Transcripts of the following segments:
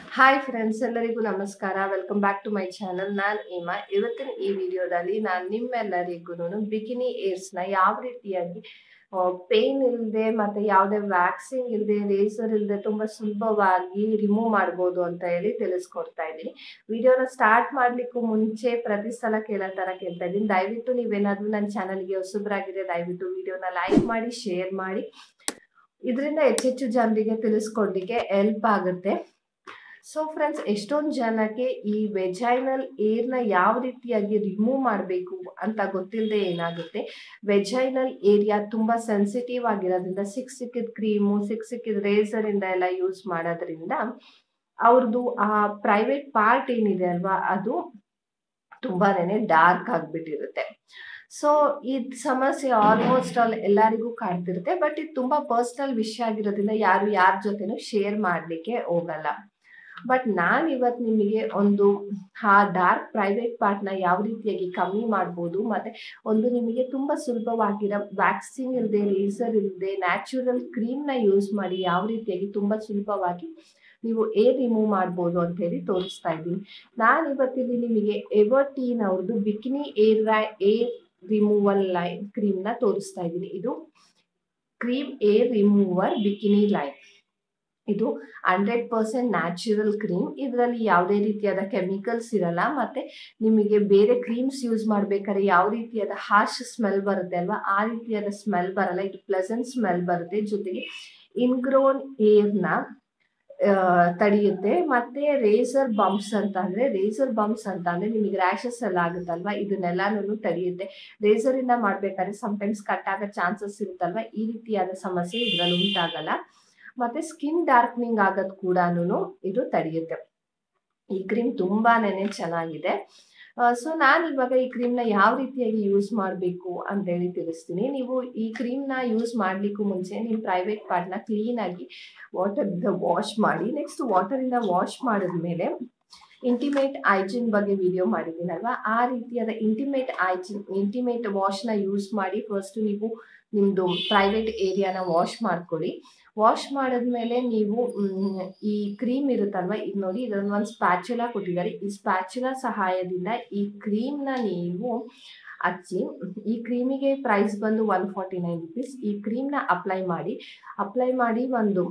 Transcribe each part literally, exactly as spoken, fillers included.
Hi friends, ಎಲ್ಲರಿಗೂ ನಮಸ್ಕಾರ. Welcome back to my channel. ನಾನು ಹೇಮಾ. ಇವತ್ತಿನ ಈ ವಿಡಿಯೋದಲ್ಲಿ ನಾನು ನಿಮ್ಮೆಲ್ಲರಿಗೂ ಬಿಕಿನಿ ಏರ್ಸ್ನ ಯಾವ ರೀತಿಯಾಗಿ ಪೇನ್ ಇಲ್ಲದೆ ಮತ್ತೆ ಯಾವುದೇ ವ್ಯಾಕ್ಸಿಂಗ್ ಇಲ್ಲದೆ ರೇಸರ್ ಇಲ್ಲದೆ ತುಂಬಾ ಸುಲಭವಾಗಿ ರಿಮೂವ್ ಮಾಡ್ಬೋದು ಅಂತ ಹೇಳಿ ತಿಳಿಸ್ಕೊಡ್ತಾ ಇದ್ದೀನಿ. ವಿಡಿಯೋನ ಸ್ಟಾರ್ಟ್ ಮಾಡ್ಲಿಕ್ಕೂ ಮುಂಚೆ ಪ್ರತಿ ಸಲ ಕೇಳೋ ತರ ಕೇಳ್ತಾ ಇದ್ದೀನಿ, ದಯವಿಟ್ಟು ನೀವೇನಾದ್ರೂ ನನ್ನ ಚಾನಲ್ಗೆ ಹೊಸಬ್ರಾಗಿದೆ ದಯವಿಟ್ಟು ವಿಡಿಯೋನ ಲೈಕ್ ಮಾಡಿ, ಶೇರ್ ಮಾಡಿ. ಇದರಿಂದ ಹೆಚ್ಚೆಚ್ಚು ಜನರಿಗೆ ತಿಳಿಸ್ಕೊಡ್ಲಿಕ್ಕೆ ಹೆಲ್ಪ್ ಆಗುತ್ತೆ. ಸೊ ಫ್ರೆಂಡ್ಸ್, ಎಷ್ಟೊಂದು ಜನಕ್ಕೆ ಈ ವೆಜೈನಲ್ ಏರ್ನ ಯಾವ ರೀತಿಯಾಗಿ ರಿಮೂವ್ ಮಾಡಬೇಕು ಅಂತ ಗೊತ್ತಿಲ್ಲದೆ ಏನಾಗುತ್ತೆ, ವೆಜೈನಲ್ ಏರಿಯಾ ತುಂಬಾ ಸೆನ್ಸಿಟಿವ್ ಆಗಿರೋದ್ರಿಂದ ಸಿಕ್ ಸಿಕ್ಕಿದ ಕ್ರೀಮು ಸಿಕ್ ಸಿಕ್ಕಿದ ರೇಸರ್ ಇಂದ ಎಲ್ಲ ಯೂಸ್ ಮಾಡೋದ್ರಿಂದ ಅವ್ರದ್ದು ಆ ಪ್ರೈವೇಟ್ ಪಾರ್ಟ್ ಏನಿದೆ ಅಲ್ವಾ, ಅದು ತುಂಬಾನೇ ಡಾರ್ಕ್ ಆಗ್ಬಿಟ್ಟಿರುತ್ತೆ. ಸೊ ಈ ಸಮಸ್ಯೆ ಆಲ್ಮೋಸ್ಟ್ ಆಲ್ ಎಲ್ಲರಿಗೂ ಕಾಡ್ತಿರುತ್ತೆ. ಬಟ್ ಇದು ತುಂಬಾ ಪರ್ಸನಲ್ ವಿಷಯ ಆಗಿರೋದ್ರಿಂದ ಯಾರು ಯಾರ ಜೊತೆನೂ ಶೇರ್ ಮಾಡ್ಲಿಕ್ಕೆ ಹೋಗಲ್ಲ. ಬಟ್ ನಾನು ಇವತ್ತು ನಿಮಗೆ ಒಂದು ಆ ಡಾರ್ಕ್ ಪ್ರೈವೇಟ್ ಪಾರ್ಟ್ನ ಯಾವ ರೀತಿಯಾಗಿ ಕಮ್ಮಿ ಮಾಡ್ಬೋದು, ಮತ್ತೆ ಒಂದು ನಿಮಗೆ ತುಂಬಾ ಸುಲಭವಾಗಿರೋ ವ್ಯಾಕ್ಸಿಂಗ್ ಇಲ್ಲದೆ ರೇಸರ್ ಇಲ್ಲದೆ ನ್ಯಾಚುರಲ್ ಕ್ರೀಮ್ನ ಯೂಸ್ ಮಾಡಿ ಯಾವ ರೀತಿಯಾಗಿ ತುಂಬಾ ಸುಲಭವಾಗಿ ನೀವು ಏರ್ ರಿಮೂವ್ ಮಾಡ್ಬೋದು ಅಂತ ಹೇಳಿ ತೋರಿಸ್ತಾ ಇದ್ದೀನಿ. ನಾನು ಇವತ್ತಿಲ್ಲಿ ನಿಮಗೆ ಎವರ್ಟೀನ್ ಅವ್ರದ್ದು bikini hair hair removal line ಕ್ರೀಮ್ನ ತೋರಿಸ್ತಾ ಇದ್ದೀನಿ. ಇದು cream hair remover bikini line. ಇದು ಹಂಡ್ರೆಡ್ ಪರ್ಸೆಂಟ್ ನ್ಯಾಚುರಲ್ ಕ್ರೀಮ್. ಇದರಲ್ಲಿ ಯಾವುದೇ ರೀತಿಯಾದ ಕೆಮಿಕಲ್ಸ್ ಇರಲ್ಲ. ಮತ್ತೆ ನಿಮಗೆ ಬೇರೆ ಕ್ರೀಮ್ಸ್ ಯೂಸ್ ಮಾಡ್ಬೇಕಾದ್ರೆ ಯಾವ ರೀತಿಯಾದ ಹಾರ್ಶ್ ಸ್ಮೆಲ್ ಬರುತ್ತೆ ಅಲ್ವಾ, ಆ ರೀತಿಯಾದ ಸ್ಮೆಲ್ ಬರಲ್ಲ. ಇದು ಪ್ಲೆಸೆಂಟ್ ಸ್ಮೆಲ್ ಬರುತ್ತೆ. ಜೊತೆಗೆ ಇನ್ಗ್ರೋನ್ ಏರ್ನ ತಡೆಯುತ್ತೆ. ಮತ್ತೆ ರೇಸರ್ ಬಂಪ್ಸ್ ಅಂತ ಅಂದ್ರೆ ರೇಸರ್ ಬಂಪ್ಸ್ ಅಂತ ಅಂದ್ರೆ ನಿಮಗೆ ರ್ಯಾಷಸ್ ಎಲ್ಲ ಆಗುತ್ತಲ್ವಾ, ಇದನ್ನೆಲ್ಲಾನು ತಡೆಯುತ್ತೆ. ರೇಸರ್ ಇಂದ ಮಾಡ್ಬೇಕಾದ್ರೆ ಸಮ್ಟೈಮ್ಸ್ ಕಟ್ ಆಗೋ ಚಾನ್ಸಸ್ ಇರುತ್ತಲ್ವಾ, ಈ ರೀತಿಯಾದ ಸಮಸ್ಯೆ ಇದ್ರಲ್ಲಿ ಉಂಟಾಗಲ್ಲ. ಮತ್ತೆ ಸ್ಕಿನ್ ಡಾರ್ಕ್ನಿಂಗ್ ಆಗೋದು ಕೂಡ ಇದು ತಡೆಯುತ್ತೆ. ಈ ಕ್ರೀಮ್ ತುಂಬಾನೇ ಚೆನ್ನಾಗಿದೆ. ಸೊ ನಾನು ಇವಾಗ ಈ ಕ್ರೀಮ್ನ ಯಾವ ರೀತಿಯಾಗಿ ಯೂಸ್ ಮಾಡಬೇಕು ಅಂತ ಹೇಳಿ ತಿಳಿಸ್ತೀನಿ. ನೀವು ಈ ಕ್ರೀಮ್ನ ಯೂಸ್ ಮಾಡ್ಲಿಕ್ಕೂ ಮುಂಚೆ ನಿಮ್ಮ ಪ್ರೈವೇಟ್ ಪಾರ್ಟ್ನ ಕ್ಲೀನ್ ಆಗಿ ವಾಟರಿಂದ ವಾಶ್ ಮಾಡಿ. ನೆಕ್ಸ್ಟ್ ವಾಟರಿಂದ ವಾಶ್ ಮಾಡಿದ್ಮೇಲೆ ಇಂಟಿಮೇಟ್ ಹೈಜಿನ್ ಬಗ್ಗೆ ವಿಡಿಯೋ ಮಾಡಿದ್ದೀನಲ್ವಾ, ಆ ರೀತಿಯಾದ ಇಂಟಿಮೇಟ್ ಹೈಜಿನ್ ಇಂಟಿಮೇಟ್ ವಾಶ್ನ ಯೂಸ್ ಮಾಡಿ ಫಸ್ಟ್ ನೀವು ನಿಮ್ಮದು ಪ್ರೈವೇಟ್ ಏರಿಯಾನ ವಾಶ್ ಮಾಡ್ಕೊಳ್ಳಿ. ವಾಶ್ ಮಾಡಿದ್ಮೇಲೆ ನೀವು ಈ ಕ್ರೀಮ್ ಇರುತ್ತಲ್ವ, ಈಗ ನೋಡಿ ಇದೊಂದು ಒಂದು ಸ್ಪ್ಯಾಚುಲಾ ಕೊಟ್ಟಿದ್ದಾರೆ. ಈ ಸ್ಪ್ಯಾಚುಲಾ ಸಹಾಯದಿಂದ ಈ ಕ್ರೀಮ್ನ ನೀವು ಹಚ್ಚಿ, ಈ ಕ್ರೀಮಿಗೆ ಪ್ರೈಸ್ ಬಂದು ಒನ್ ಫಾರ್ಟಿ ನೈನ್ ರುಪೀಸ್. ಈ ಕ್ರೀಮ್ನ ಅಪ್ಲೈ ಮಾಡಿ ಅಪ್ಲೈ ಮಾಡಿ ಒಂದು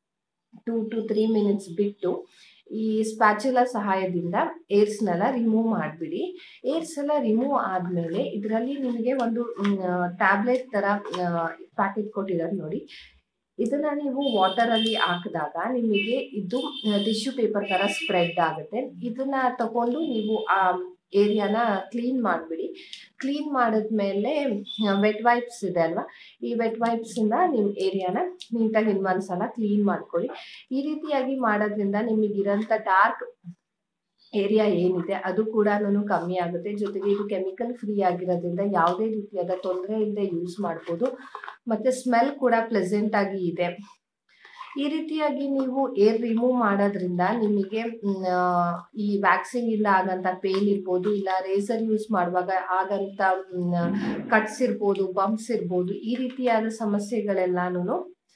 ಟೂ ಟು ತ್ರೀ ಮಿನಿಟ್ಸ್ ಬಿಟ್ಟು ಈ ಸ್ಪ್ಯಾಚುಲಾ ಸಹಾಯದಿಂದ ಏರ್ಸ್ನೆಲ್ಲ ರಿಮೂವ್ ಮಾಡಿಬಿಡಿ. ಏರ್ಸ್ ಎಲ್ಲ ರಿಮೂವ್ ಆದಮೇಲೆ ಇದರಲ್ಲಿ ನಿಮಗೆ ಒಂದು ಟ್ಯಾಬ್ಲೆಟ್ ಥರ ಪ್ಯಾಕೆಟ್ ಕೊಟ್ಟಿದ್ದಾರೆ ನೋಡಿ. ಇದನ್ನ ನೀವು ವಾಟರಲ್ಲಿ ಹಾಕಿದಾಗ ನಿಮಗೆ ಇದು ಟಿಶ್ಯೂ ಪೇಪರ್ ಥರ ಸ್ಪ್ರೆಡ್ ಆಗುತ್ತೆ. ಇದನ್ನ ತಗೊಂಡು ನೀವು ಆ ಏರಿಯಾನ ಕ್ಲೀನ್ ಮಾಡಿಬಿಡಿ. ಕ್ಲೀನ್ ಮಾಡಿದ್ಮೇಲೆ ವೆಟ್ ವೈಪ್ಸ್ ಇದೆ ಅಲ್ವಾ, ಈ ವೆಟ್ ವೈಪ್ಸಿಂದ ನಿಮ್ಮ ಏರಿಯಾನ ನೀಟಾಗಿ ಇನ್ನೊಂದ್ಸಲ ಕ್ಲೀನ್ ಮಾಡ್ಕೊಳ್ಳಿ. ಈ ರೀತಿಯಾಗಿ ಮಾಡೋದ್ರಿಂದ ನಿಮಗಿರೋಂಥ ಡಾರ್ಕ್ ಏರಿಯಾ ಏನಿದೆ ಅದು ಕೂಡ ಕಮ್ಮಿ ಆಗುತ್ತೆ. ಜೊತೆಗೆ ಇದು ಕೆಮಿಕಲ್ ಫ್ರೀ ಆಗಿರೋದ್ರಿಂದ ಯಾವುದೇ ರೀತಿಯಾದ ತೊಂದರೆ ಇಲ್ಲದೆ ಯೂಸ್ ಮಾಡ್ಬೋದು. ಮತ್ತೆ ಸ್ಮೆಲ್ ಕೂಡ ಪ್ಲೆಸೆಂಟ್ ಆಗಿ ಇದೆ. ಈ ರೀತಿಯಾಗಿ ನೀವು ಏರ್ ರಿಮೂವ್ ಮಾಡೋದ್ರಿಂದ ನಿಮಗೆ ಈ ವ್ಯಾಕ್ಸಿಂಗ್ ಇಲ್ಲ ಆಗಂತ ಪೇನ್ ಇರ್ಬೋದು, ಇಲ್ಲ ರೇಸರ್ ಯೂಸ್ ಮಾಡುವಾಗ ಆಗಂತ ಕಟ್ಸ್ ಇರ್ಬೋದು, ಬಂಪ್ಸ್ ಇರ್ಬೋದು, ಈ ರೀತಿಯಾದ ಸಮಸ್ಯೆಗಳೆಲ್ಲಾನು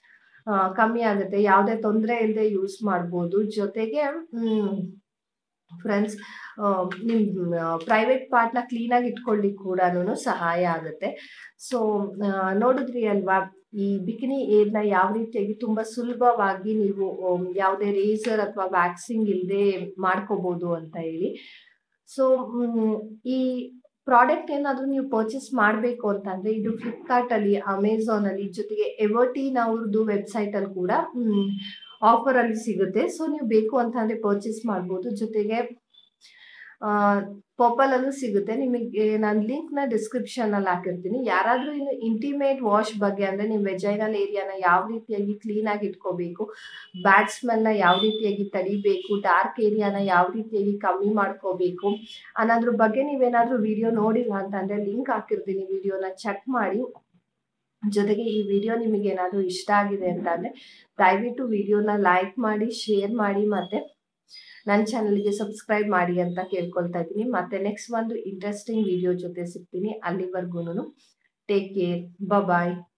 ಕಮ್ಮಿ ಆಗುತ್ತೆ. ಯಾವುದೇ ತೊಂದರೆ ಇಲ್ಲದೆ ಯೂಸ್ ಮಾಡ್ಬೋದು. ಜೊತೆಗೆ ಹ್ಮ್ ಫ್ರೆಂಡ್ಸ್, ನಿಮ್ಮ ಪ್ರೈವೇಟ್ ಪಾರ್ಟ್ನ ಕ್ಲೀನಾಗಿ ಇಟ್ಕೊಳ್ಳಿಕ್ಕೆ ಕೂಡ ಸಹಾಯ ಆಗುತ್ತೆ. ಸೊ ನೋಡಿದ್ರಿ ಅಲ್ವಾ, ಈ ಬಿಕಿನಿ ಏರ್ನ ಯಾವ ರೀತಿಯಾಗಿ ತುಂಬ ಸುಲಭವಾಗಿ ನೀವು ಯಾವುದೇ ರೇಸರ್ ಅಥವಾ ವ್ಯಾಕ್ಸಿಂಗ್ ಇಲ್ಲದೆ ಮಾಡ್ಕೋಬೋದು ಅಂತ ಹೇಳಿ. ಸೊ ಈ ಪ್ರಾಡಕ್ಟ್ ಏನಾದರೂ ನೀವು ಪರ್ಚೇಸ್ ಮಾಡಬೇಕು ಅಂತಂದರೆ ಇದು ಫ್ಲಿಪ್ಕಾರ್ಟಲ್ಲಿ, ಅಮೆಝಾನಲ್ಲಿ, ಜೊತೆಗೆ ಎವರ್ಟೀನ್ ಅವ್ರದ್ದು ವೆಬ್ಸೈಟಲ್ಲಿ ಕೂಡ ಆಫರಲ್ಲಿ ಸಿಗುತ್ತೆ. ಸೊ ನೀವು ಬೇಕು ಅಂತಂದರೆ ಪರ್ಚೇಸ್ ಮಾಡ್ಬೋದು. ಜೊತೆಗೆ ಪರ್ಪಲಲ್ಲೂ ಸಿಗುತ್ತೆ. ನಿಮಗೆ ನಾನು ಲಿಂಕ್ನ ಡಿಸ್ಕ್ರಿಪ್ಷನಲ್ಲಿ ಹಾಕಿರ್ತೀನಿ. ಯಾರಾದರೂ ಇನ್ನು ಇಂಟಿಮೇಟ್ ವಾಶ್ ಬಗ್ಗೆ ಅಂದರೆ ನೀವು ವೆಜೈನಲ್ ಏರಿಯಾನ ಯಾವ ರೀತಿಯಾಗಿ ಕ್ಲೀನಾಗಿ ಇಟ್ಕೋಬೇಕು, ಬ್ಯಾಡ್ ಸ್ಮೆಲ್ನ ಯಾವ ರೀತಿಯಾಗಿ ತಡಿಬೇಕು, ಡಾರ್ಕ್ ಏರಿಯಾನ ಯಾವ ರೀತಿಯಾಗಿ ಕಮ್ಮಿ ಮಾಡ್ಕೋಬೇಕು ಅನ್ನೋದ್ರ ಬಗ್ಗೆ ನೀವೇನಾದರೂ ವಿಡಿಯೋ ನೋಡಿಲ್ಲ ಅಂತಂದರೆ ಲಿಂಕ್ ಹಾಕಿರ್ತೀನಿ, ವಿಡಿಯೋನ ಚೆಕ್ ಮಾಡಿ. ಜೊತೆಗೆ ಈ ವಿಡಿಯೋ ನಿಮಗೆ ಏನಾದರೂ ಇಷ್ಟ ಆಗಿದೆ ಅಂತಂದರೆ ದಯವಿಟ್ಟು ವಿಡಿಯೋನ ಲೈಕ್ ಮಾಡಿ, ಶೇರ್ ಮಾಡಿ, ಮತ್ತು ನನ್ನ ಚಾನಲ್ಗೆ ಸಬ್ಸ್ಕ್ರೈಬ್ ಮಾಡಿ ಅಂತ ಕೇಳ್ಕೊಳ್ತಾ ಇದ್ದೀನಿ. ಮತ್ತೆ ನೆಕ್ಸ್ಟ್ ಒಂದು ಇಂಟ್ರೆಸ್ಟಿಂಗ್ ವಿಡಿಯೋ ಜೊತೆ ಸಿಗ್ತೀನಿ. ಅಲ್ಲಿವರೆಗೂ ಟೇಕ್ ಕೇರ್, ಬಾಯ್.